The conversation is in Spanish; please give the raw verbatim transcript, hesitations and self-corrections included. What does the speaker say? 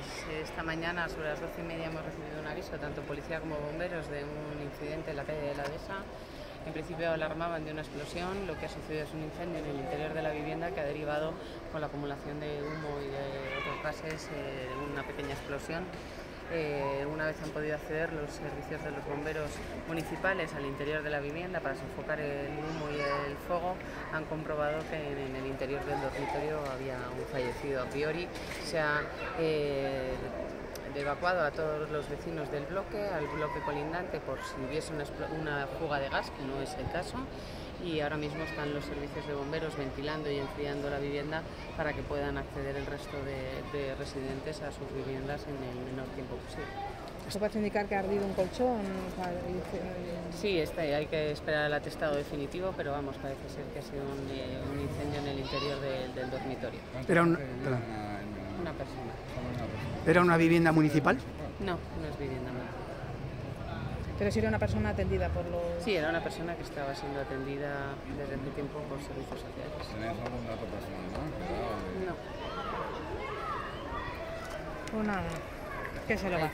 esta mañana sobre las doce y media hemos recibido un aviso, tanto policía como bomberos, de un incidente en la calle de la Dehesa. En principio alarmaban de una explosión. Lo que ha sucedido es un incendio en el interior de la vivienda que ha derivado, con la acumulación de humo y de otros gases, eh, una pequeña explosión. Eh, una vez han podido acceder los servicios de los bomberos municipales al interior de la vivienda para sofocar el humo y el fuego, han comprobado que en, en el interior del dormitorio había un fallecido. A priori se ha eh, evacuado a todos los vecinos del bloque, al bloque colindante, por si hubiese una, una fuga de gas, que no es el caso, y ahora mismo están los servicios de bomberos ventilando y enfriando la vivienda para que puedan acceder el resto de, de residentes a sus viviendas en el menor tiempo posible. ¿Eso puede indicar que ha ardido un colchón? Sí, está, hay que esperar el atestado definitivo, pero vamos, parece ser que ha sido un, eh, un incendio en el interior de, del dormitorio. Era un, una persona. ¿Era una vivienda municipal? No, no es vivienda municipal. Pero si era una persona atendida por los... Sí, era una persona que estaba siendo atendida desde hace tiempo por servicios sociales. ¿Tenéis algún dato personal, no? No. Pues nada, ¿qué se lo va a hacer?